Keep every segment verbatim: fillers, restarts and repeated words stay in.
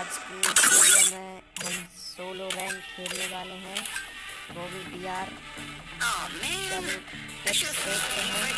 आज की वीडियो में हम सोलो रैंक खेलने वाले हैं, वो भी बी आर। चलो देखते हैं।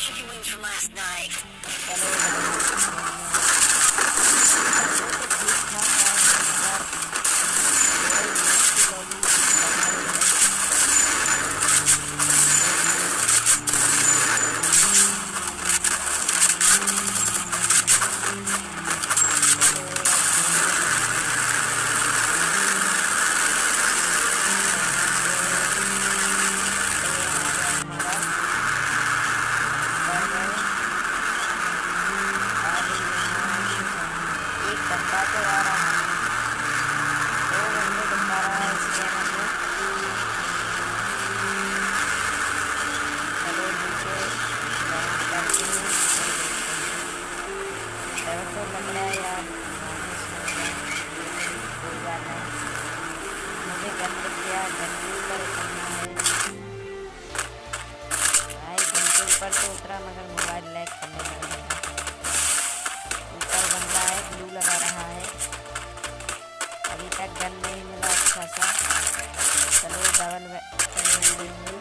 ऊपर तो उतरा मगर मोबाइल लैग करने लगा। ऊपर बंदा है, ब्लू लगा रहा है। अभी तक गन नहीं मिला अच्छा सा। चलो डबल देंगे।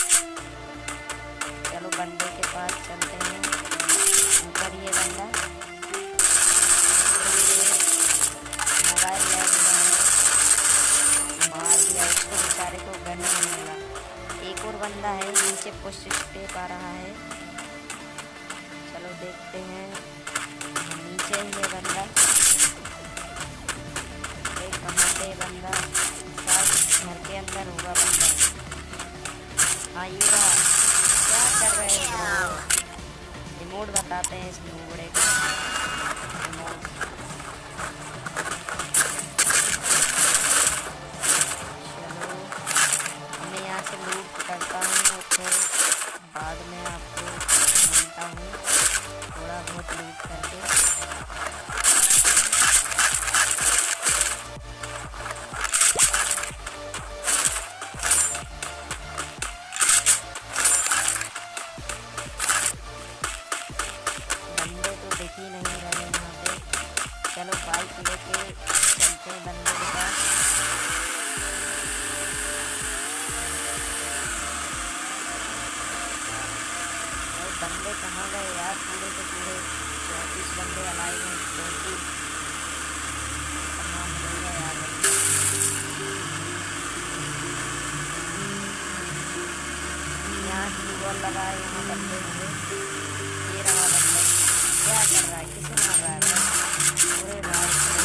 चलो बंदे के पास चलते हैं। ऊपर ये बंदा मोबाइल लैग मार दिया उसको, बेचारे को गन नहीं मिला। एक और बंदा है नीचे पुश टेप आ रहा है। चलो देखते हैं। नीचे ही है बंदा, एक कहाँ पे बंदा, शायद घर के अंदर होगा बंदा। हाँ ये रहा। क्या कर रहे हैं? रिमोट बताते हैं इस नूबड़े को। रिमोट से लूट करता हूँ और फिर बाद में आपको मिलता हूँ थोड़ा बहुत लूट करके। बंदे तो दिख ही नहीं रहे यहाँ पे। चलो बाइक लेके चलते हैं बंदे के पास। बंदे कहाँ गए यार? पूरे के पूरे चौंतीस बंदे अलाइव हैं। चौंतीस नाम मिलेगा यार। यहाँ की बॉल लगाए, यहाँ बंदे हुए। ये रहा बंदा। क्या कर रहा है? किसे मार रहा है? पूरे भाई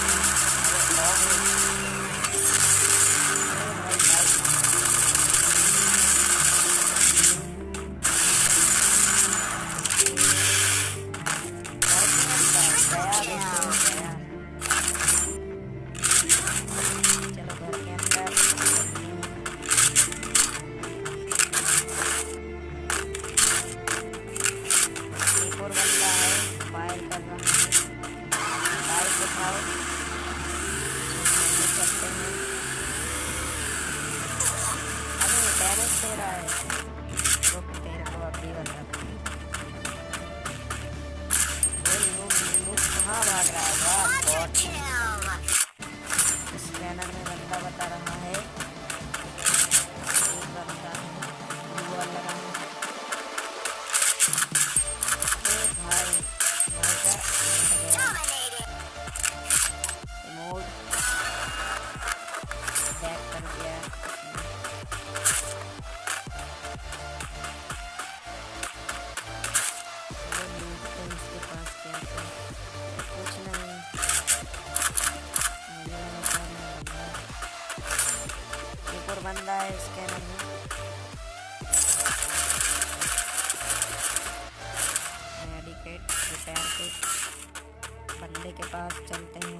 दे रहा है। रुक तेरे को अभी बता। कहाँ भाग रहा है? वाह बॉट। स्कैनर में बंदा बता रहा है। एक बंदा वो लगा है। भाई रिमोट बैक कर दिया। बंदा है स्कैनर में। Medicate repair kit. बंदे के पास चलते हैं।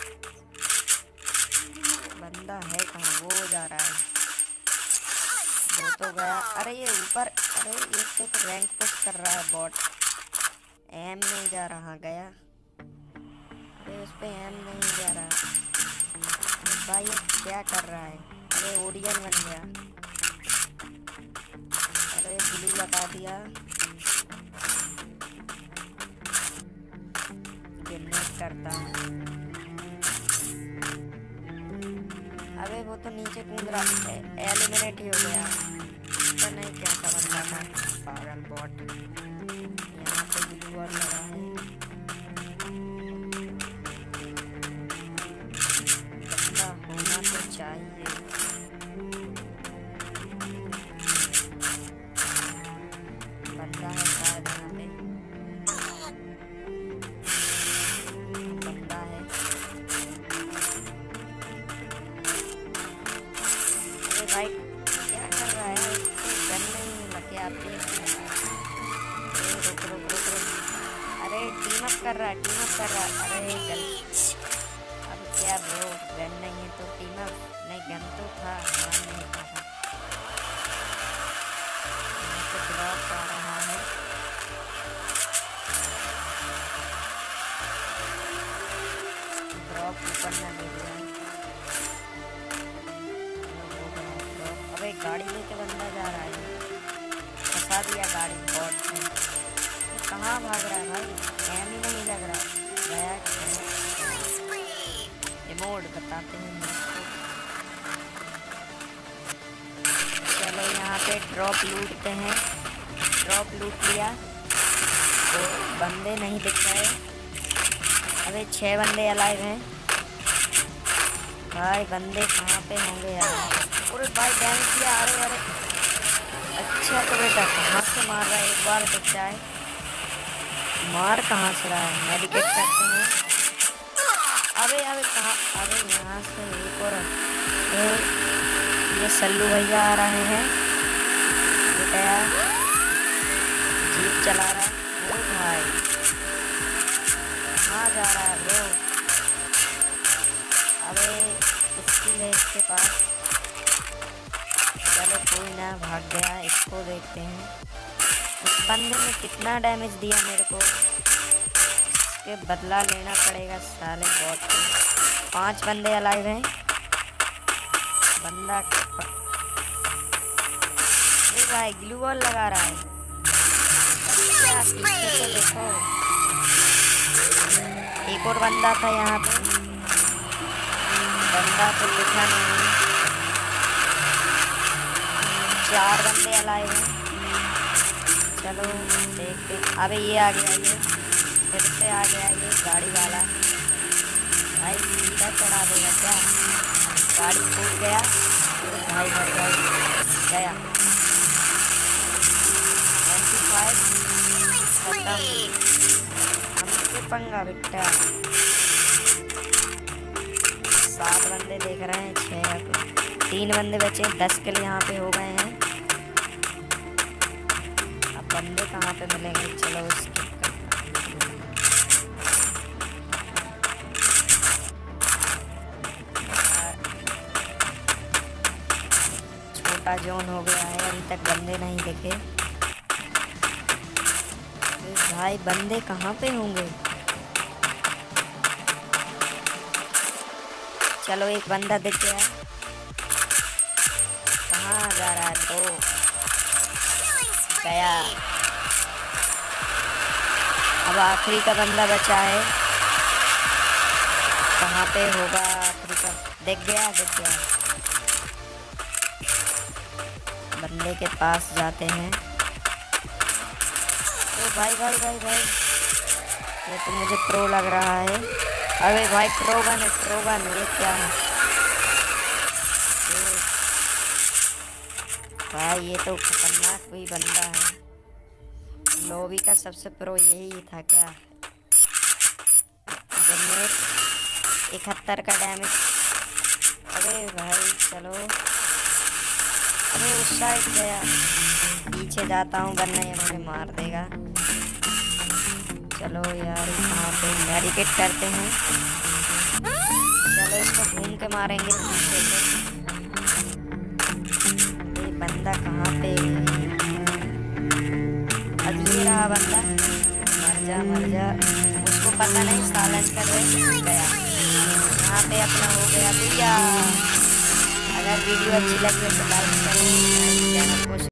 बंदा है कहाँ? वो जा रहा है। वो तो गया। अरे ये ऊपर, अरे ये तो रैंक पुश कर रहा है बॉट। एम नहीं जा रहा, गया। अरे उस पे एम नहीं जा रहा भाई। ये क्या कर रहा है? अरे ओडियन बन गया। अरे ब्लू लगा दिया। ग्रेनेड करता हूँ। वो तो नीचे कूद रहा है, एलिमिनेट ही हो गया। तो नहीं क्या समझ रहा था पागल बॉट। यहाँ पे ग्लू वॉल लगा है, बंदा होना तो चाहिए। बंदा है शायद यहाँ पे, बंदा है। अरे भाई क्या कर रहा है, गन नहीं लगे आती है। रुक रुक रुक रुक, अरे टीम अप कर रहा है, टीम अप कर रहा है। अरे गन, अब क्या ब्रो, गन नहीं है तो टीम अप नहीं, गन तो था, हाँ नहीं था। यहाँ पे ड्रॉप आ रहा है, ड्रॉप ऊपर ना ले लिया। अबे गाड़ी लेके बंदा जा रहा है, फंसा दिया गाड़ी बॉट ने। कहाँ भाग रहा है भाई, एम ही नहीं लग रहा। गया रिमोट बताते हैं मुझको। चलो यहाँ पे ड्रॉप लूटते हैं, ड्रॉप लूट लिया तो बंदे नहीं दिख रहे। अबे छह बंदे अलाइव हैं भाई, बंदे कहाँ पे होंगे यार। अरे भाई डैमेज किया, अरे अरे अच्छा तो बेटा कहाँ से मार रहा है, एक बार दिख जाए मार कहाँ से रहा है। मेडिकेट करते हैं। अबे अबे कहाँ, अबे यहाँ से एक और ये सल्लू भैया आ रहे हैं, बेटा जीप चला रहा है। ओ भाई कहाँ जा रहा है ब्रो, अबे स्किल है इसके पास। चलो कोई ना, भाग गया। इसको देखते हैं उस बंदे ने कितना डैमेज दिया मेरे को, इसके बदला लेना पड़ेगा साले बॉट को। पांच बंदे अलाइव हैं, बंदा ए भाई ग्लू वॉल लगा रहा है। क्या पीछे से देखो, एक और बंदा था यहाँ पे, बंदा तो दिखा नहीं। चार बंदे अलाइव हैं, चलो देखते। अबे ये आ गया, ये फिर से आ गया ये गाड़ी वाला भाई, सीधा चढ़ा देगा क्या। गाड़ी फूट गया भाई, मर गया। ट्वेंटी फाइव खत्म, हमसे पंगा बेटा। सात बंदे देख रहे हैं, छः तीन बंदे बचे, दस के लिए यहाँ पे हो गए हैं। अब बंदे कहाँ पे मिलेंगे, चलो स्किप करते हैं। छोटा जोन हो गया है, अभी तक बंदे नहीं दिखे भाई। बंदे कहाँ पे होंगे, चलो एक बंदा दिख गया। कहाँ जा रहा है, तो गया। अब आखिरी का बंदा बचा है, कहाँ पे होगा आखिरी का, दिख गया दिख गया। बंदे के पास जाते हैं। तो भाई भाई भाई भाई ये तो मुझे प्रो लग रहा है। अबे भाई प्रो गन है, प्रो गन ये क्या है भाई, ये तो खतरनाक कोई बंदा है। लॉबी का सबसे प्रो यही था क्या। इकहत्तर का डैमेज। अरे भाई चलो, अरे उस साइड गया, पीछे जाता हूँ वरना ये मुझे मार देगा। चलो यार यहाँ पे बैरिकेड करते हैं। चलो इसको घूम के मारेंगे पीछे से। ये बंदा कहाँ पे, अब ये रहा बंदा, मर जा मर जा। उसको पता नहीं साइलेंस कर रहे गया। यहाँ पे अपना हो गया भैया। अगर वीडियो अच्छी लगी तो लाइक करें, चैनल को